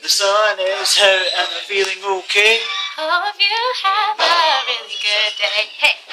The sun is out and I'm feeling okay. Hope you have a really good day. Hey.